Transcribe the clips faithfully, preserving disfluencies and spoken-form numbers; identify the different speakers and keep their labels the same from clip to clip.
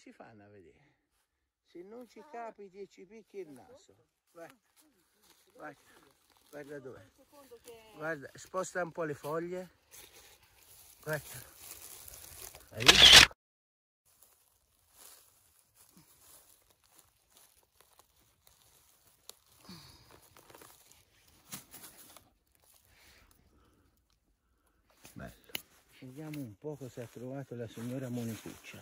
Speaker 1: si fanno a vedere? Se non ci capiti e ci picchi il naso. Guarda, guarda, guarda dove. Guarda, sposta un po' le foglie. Guarda. Hai visto? Bello. Vediamo un po' cosa ha trovato la signora Monicuccia.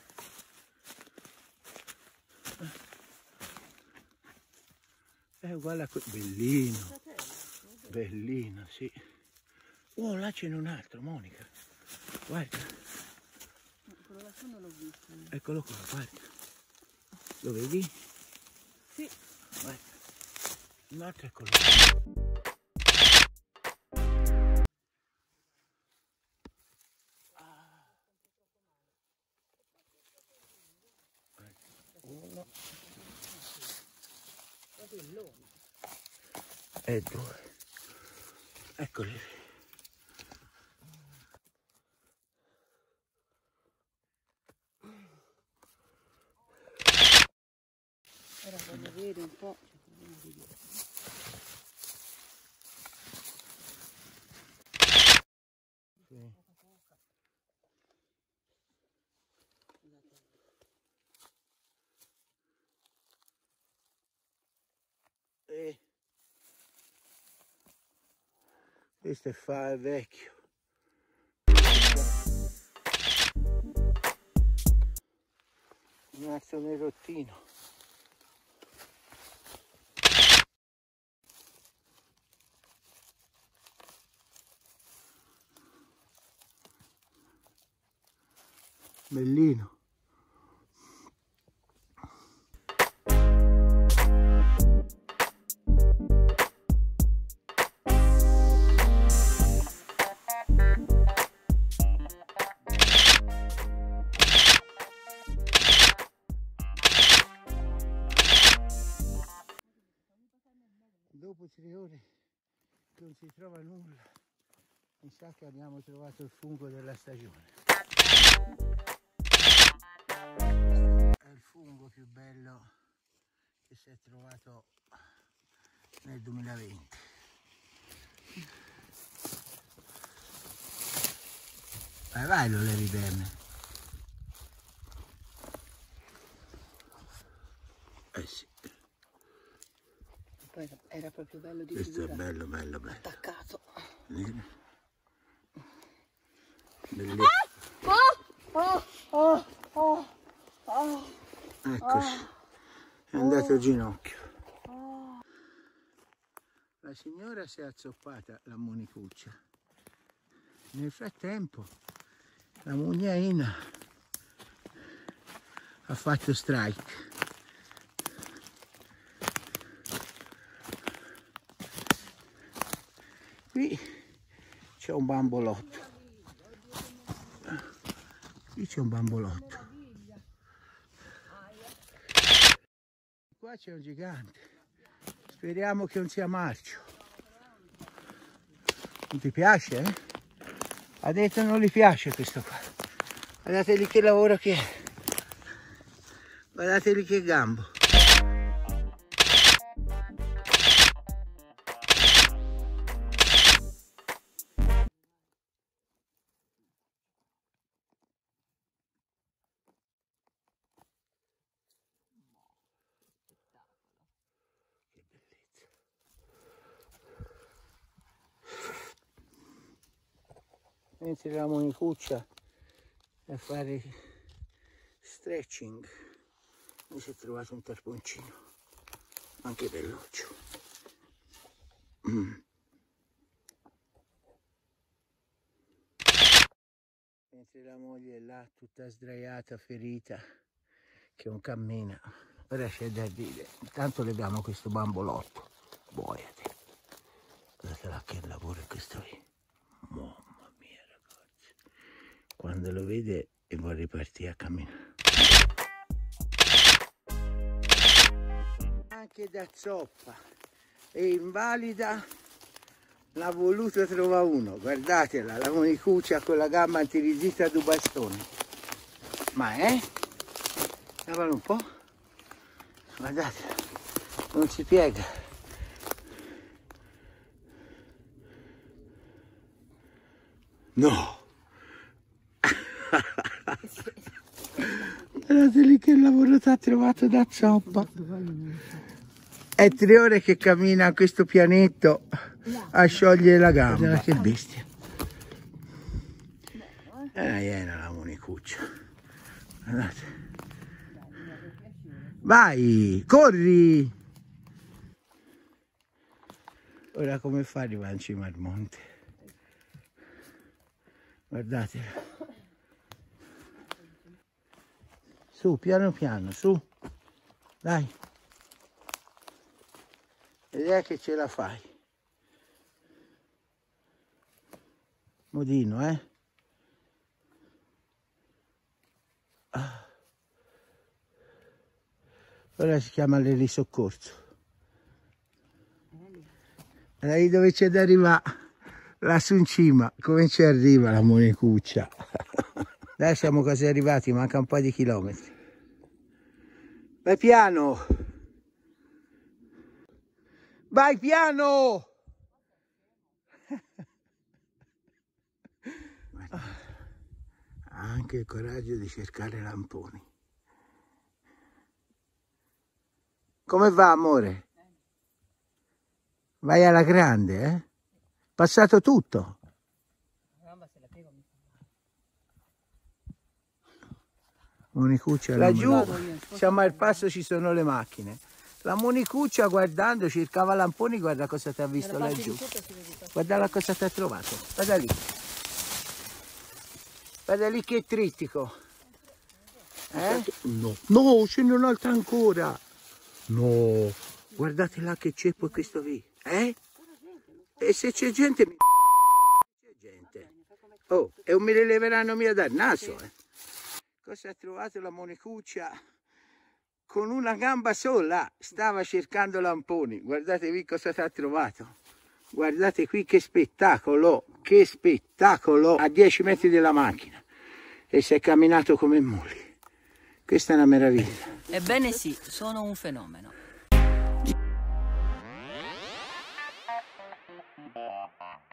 Speaker 1: È uguale a quello. Bellino. Bellino, sì. Oh, là c'è un altro, Monica. Guarda.
Speaker 2: Quello lassù non l'ho visto.
Speaker 1: Eccolo qua, guarda. Lo vedi?
Speaker 2: Sì.
Speaker 1: Guarda. Un altro eccolo. Ah. Uno. E due. Eccoli.
Speaker 2: Ora voglio vedere un po'.
Speaker 1: Sì. E questo è fa vecchio. Un altro nerottino. Bellino. Dopo tre ore che non si trova nulla, mi sa che abbiamo trovato il fungo della stagione. È il fungo più bello che si è trovato nel duemilaventi. Vai, vai, lo levi bene. Eh sì.
Speaker 2: Poi era proprio bello di
Speaker 1: Questo
Speaker 2: figura.
Speaker 1: è bello, bello, bello.
Speaker 2: Attaccato.
Speaker 1: Bellissimo.
Speaker 2: Oh, oh, oh, oh, oh.
Speaker 1: Eccoci. È andato a ginocchio. La signora si è azzoppata, la Monicuccia. Nel frattempo la mugnaina ha fatto strike. Qui c'è un bambolotto. Qui c'è un bambolotto. Qua c'è un gigante. Speriamo che non sia marcio. Non ti piace, eh? Ha detto non gli piace questo qua. Guardateli che lavoro che è. Guardateli che gambo. Che bellezza. Mentre la Monicuccia a fare stretching, mi si è trovato un tarponcino, anche belloccio. Mm. Mentre la moglie è là tutta sdraiata, ferita, che non cammina. Ora c'è da dire, intanto leviamo questo bambolotto. Boiate. Guardate là che lavoro è questo qui. Mamma mia ragazzi. Quando lo vede e vuole ripartire a camminare. Anche da zoppa e invalida l'ha voluto trovare uno. Guardatela, la Monicuccia con la gamba antirizita du bastone. Ma è? Lavalo un po'. Guardate, non si piega. No! Guardate lì che lavoro ti ha trovato da zoppa. È tre ore che cammina a questo pianetto a sciogliere la gamba. Guarda che bestia. È una iena la monicuccia. Guardate. Vai, corri! Ora come fa ad arrivare in cima al monte? Guardate. Su, piano piano, su. Dai. Vedrai che ce la fai. Modino, eh? Ah. Ora si chiama l'elisoccorso. Da lì dove c'è da arrivare, lassù in cima, come ci arriva la monicuccia. Dai, siamo quasi arrivati, manca un po' di chilometri. Vai piano! Vai piano! Ha anche il coraggio di cercare lamponi. Come va, amore? Vai alla grande, eh? Passato tutto. Monicuccia laggiù, siamo al passo, ci sono le macchine. La monicuccia guardando cercava lamponi, guarda cosa ti ha visto laggiù. Guarda la cosa ti ha trovato. Guarda lì. Guarda lì che trittico. Eh? No, no, ce n'è un'altra ancora. No, guardate là che ceppo è questo qui. Eh? E se c'è gente, mi... c'è gente. Oh, e non me le leveranno mia dal naso, eh. Cosa ha trovato la monicuccia? Con una gamba sola stava cercando lamponi. Guardate qui cosa ti ha trovato. Guardate qui che spettacolo, che spettacolo. A dieci metri dalla macchina. E si è camminato come muli. Questa è una meraviglia.
Speaker 3: Ebbene sì, sono un fenomeno.
Speaker 4: Thank you.